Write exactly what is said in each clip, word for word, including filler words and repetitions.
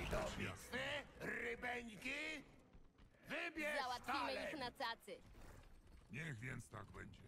Gotowi do bitwy, rybeńki? Wybierz Załatwimy talent! ich na cacy. Niech więc tak będzie.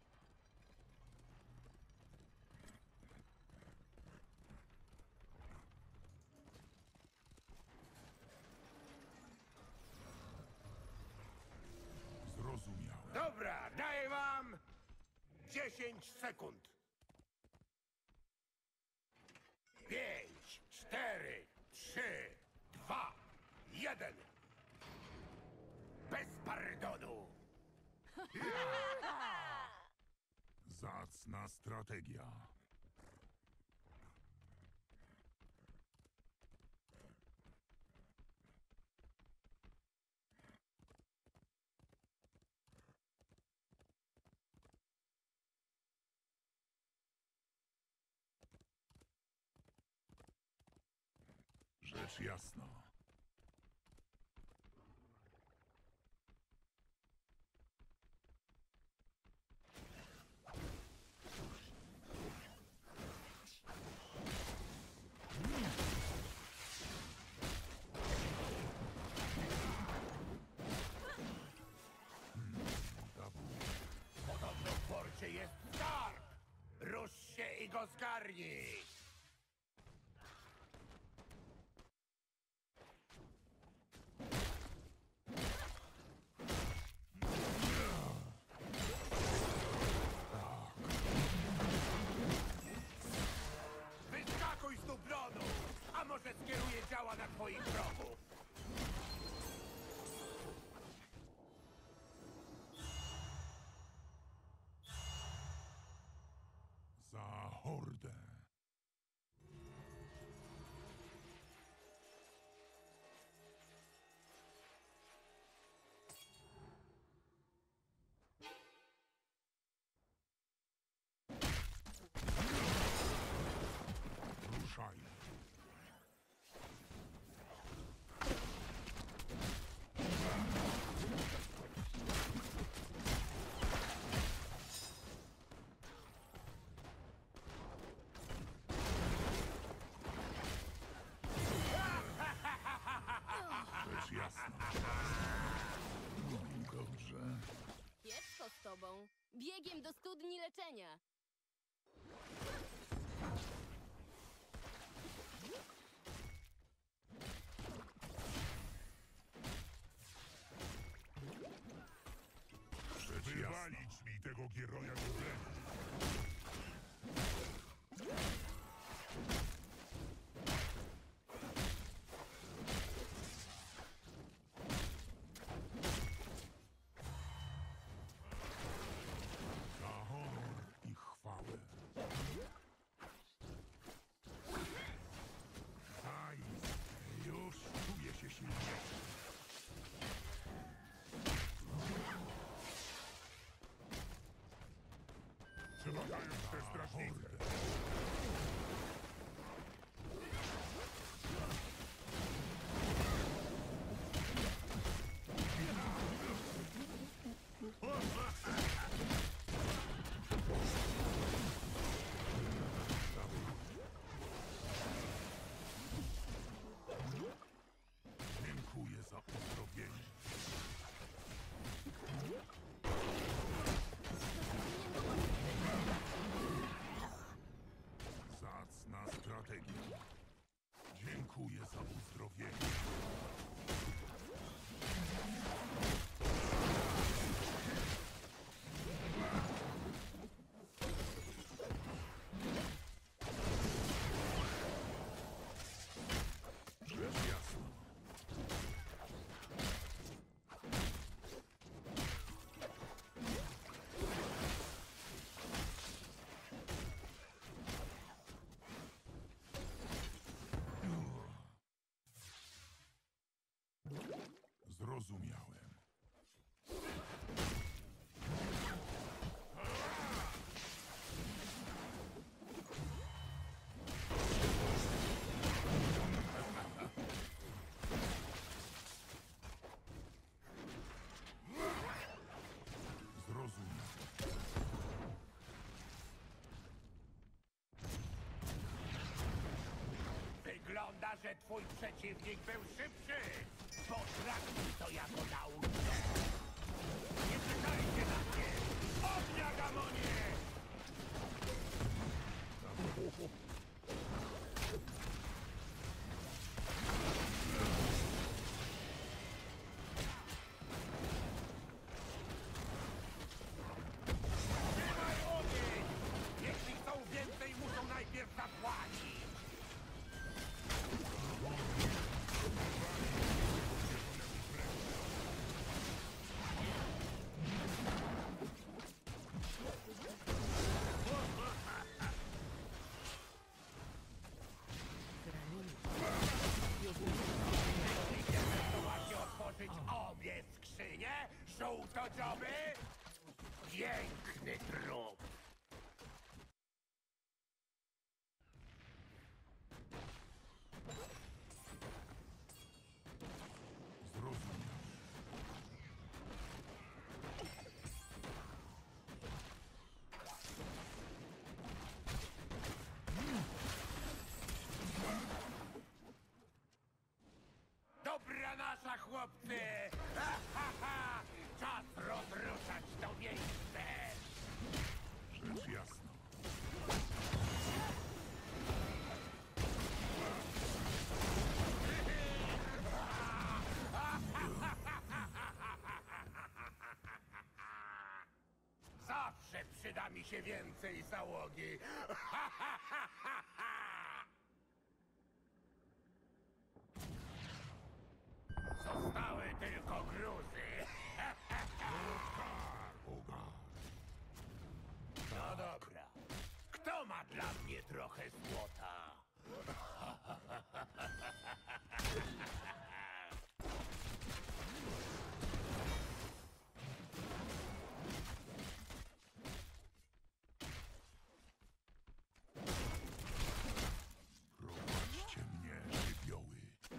Zrozumiałem. Dobra, daję wam dziesięć sekund. Pięć, cztery, trzy, dwa, jeden. Bez pardonu. Zacna strategia. Rzecz jasna. Podobno w porcie jest skarb. Rusz się i go zgarnij. Wyskakuj z dublonu, a może skieruję działa na twoich wrogów. Za hordę. Ruszaj. Rzecz jasna. No, dobrze. Kiepsko z tobą. Biegiem do studni leczenia. Rzecz jasna. Wywalić mi tego gieroja do gleby. Za honor i chwałę. Zaiste, już czuję się silniejszy. Przemagają te strażnicy. Dziękuję za uzdrowienie. Zacna strategia. Dziękuję za uzdrowienie. Rzecz jasna. Zrozumiałem. Zrozumiałem. Wyglądasz że twój przeciwnik był szybszy. Potraktuj to jako naukę. Nie czekajcie na mnie! Ognia, gamonie! Trzymaj ogień! Jeśli chcą więcej, muszą najpierw zapłacić. Zdołacie otworzyć obie skrzynie? Żółtodzioby? Piękny trup! Zrozumiał. Dobra nasza, chłopcy! Ha, ha, ha! Czas rozruszać to miejsce! Rzecz jasna. Zawsze przyda mi się więcej załogi! Ha, ha, ha, ha, ha! Zostały tylko gruzy! Ogar. No dobra. Kto ma dla mnie trochę złota? Prowadźcie mnie, żywioły.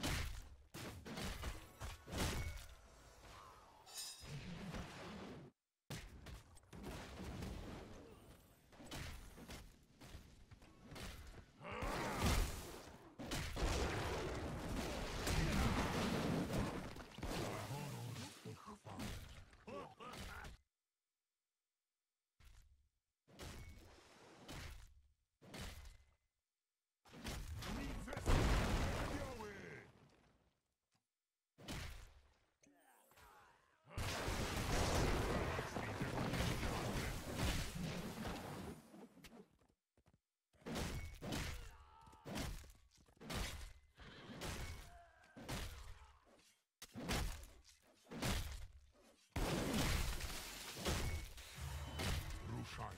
Ruszaj.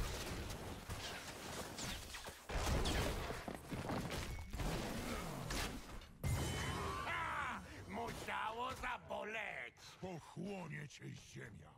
Ha! Musiało zaboleć! Pochłonie cię ziemia.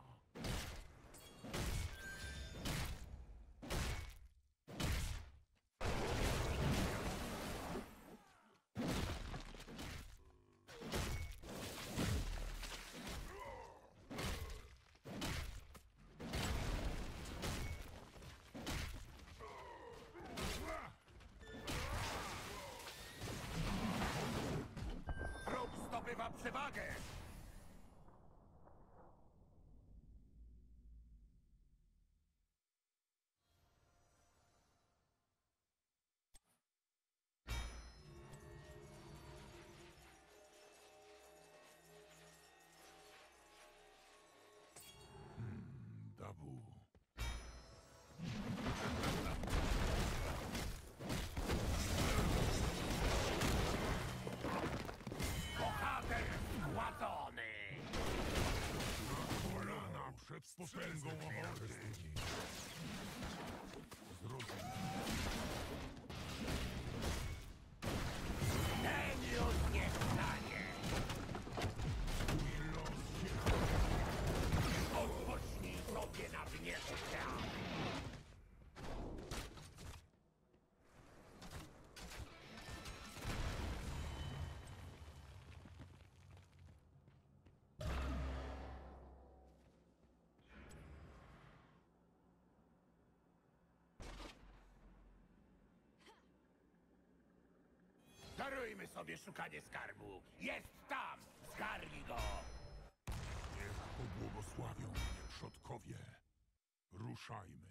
Trup zdobywa przewagę! Dabu. Bohater zgładzony! Kolana przed potęgą hordy. Zrozumiał. Ten już nie wstanie! Mój los się Odpocznij sobie na dnie życia! Odłóżmy sobie szukanie skarbu. Jest tam! Zgarnij go! Niech pobłogosławią mnie przodkowie. Ruszajmy.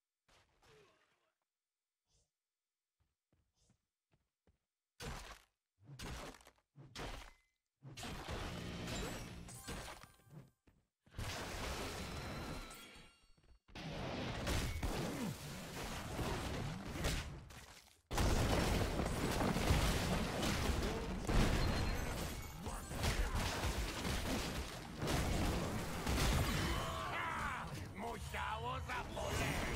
A! Musiało zaboleć!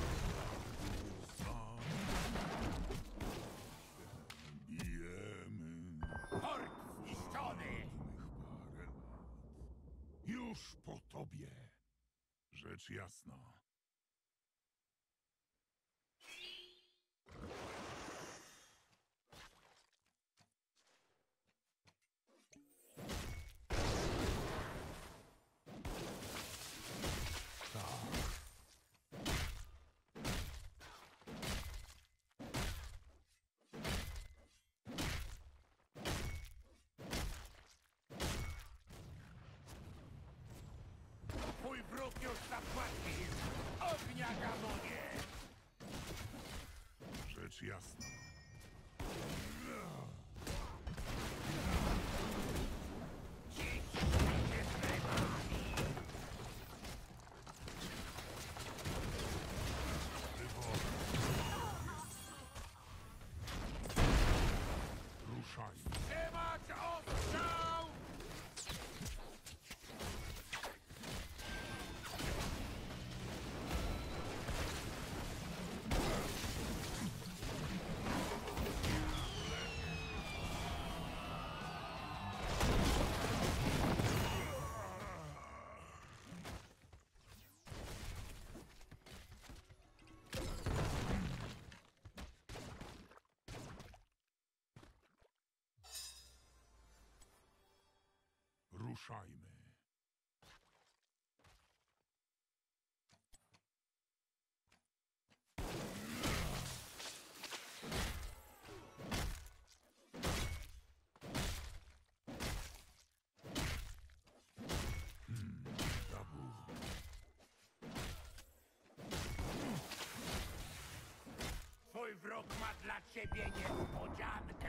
Bijemy. Port zniszczony! Parę lat. Już po tobie. Rzecz jasna. Twój wróg już zapłacił! Ognia gamonie! Rzecz jasna. Dziś będzie z rybami! Ruszajmy. Trzymać ostrzał! Ruszajmy. Hmm, Dabu. Twój wróg ma dla ciebie niespodziankę!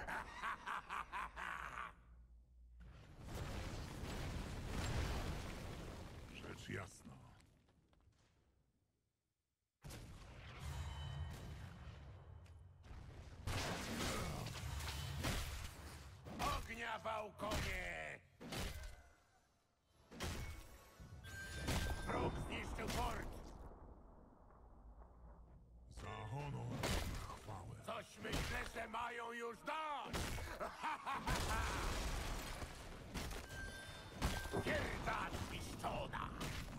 Rzecz jasna. Ognia, bałkonie! Wróg zniszczył port! Za honor i chwałę. Coś myślę, że mają już dość! Gierda zniszczona!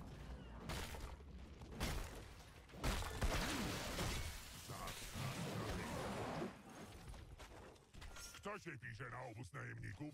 Kto się pisze na obóz najemników?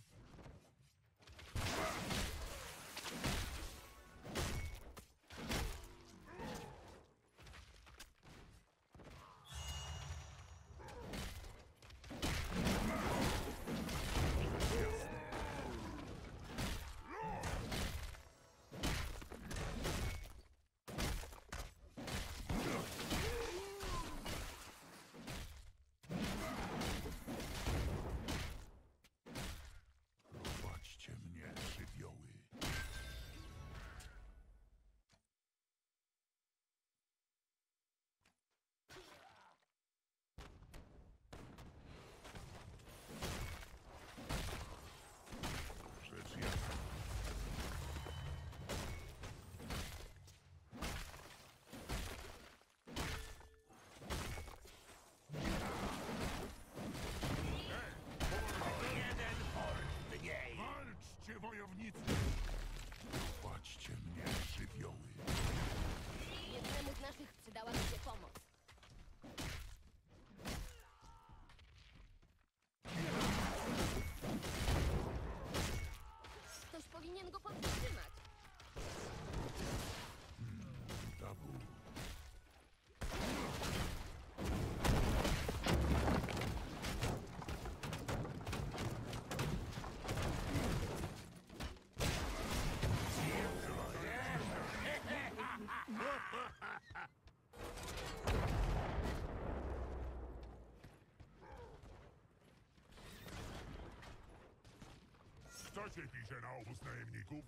Co się pisze na obóz najemników?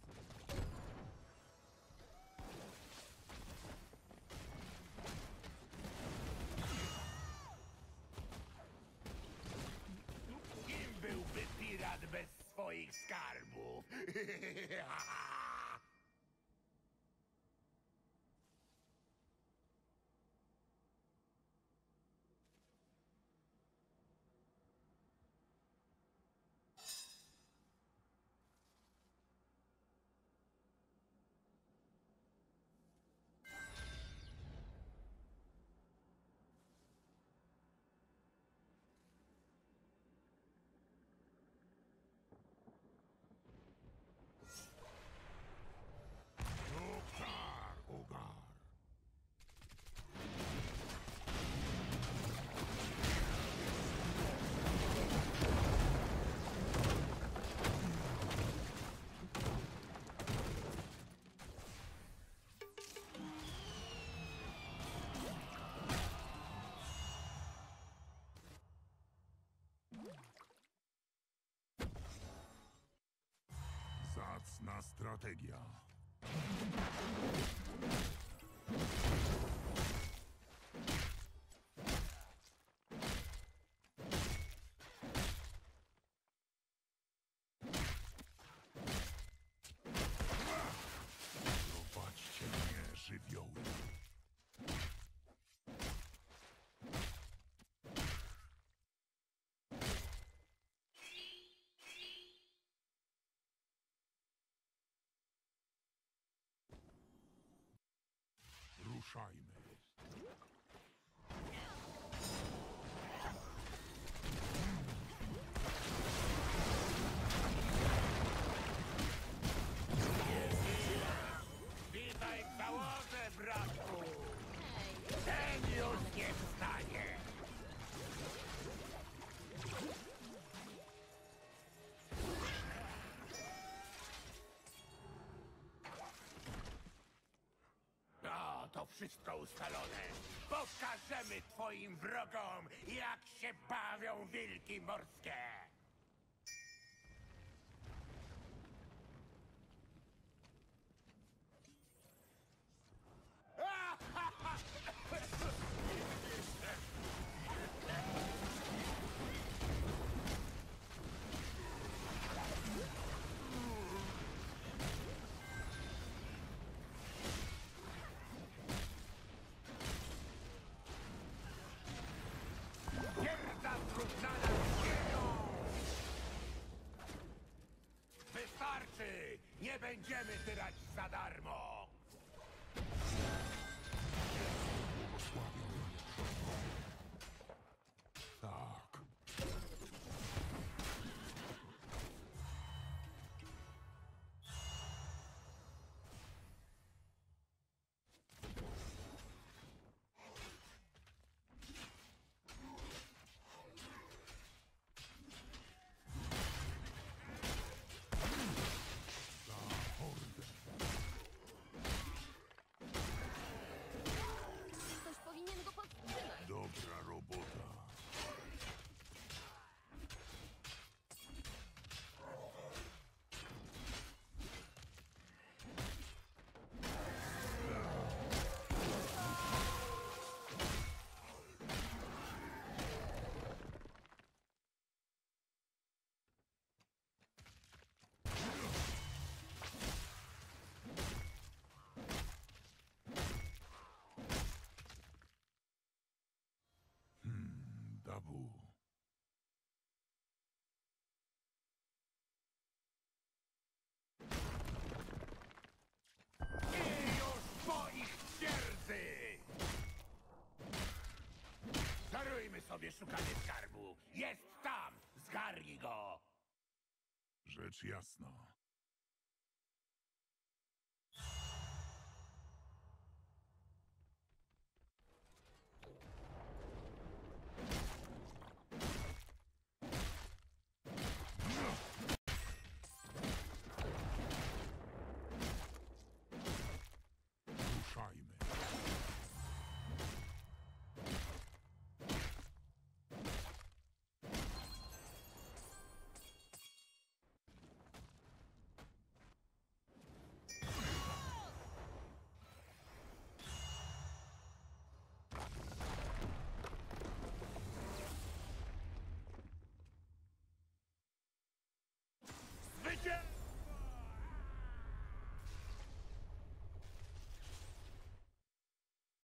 Kim byłby pirat bez swoich skarbów? Ogar, ogar. Zacna strategia. Prowadźcie mnie, żywioły. Ruszajmy. Witaj w załodze, bratku! Hej, Ten już nie wstanie! No, to wszystko ustalone. Pokażemy twoim wrogom, jak się bawią wilki morskie! Twierdza zrównana z ziemią! Wystarczy! Nie będziemy tyrać za darmo! Błogosławią mnie przodkowie. Tak. Za hordę. ktoś powinien go powstrzymać. Dobra robota. Hmm, Dabu. I już po ich twierdzy! Darujmy sobie szukanie skarbu. Jest tam! Zgarnij go! Rzecz jasna.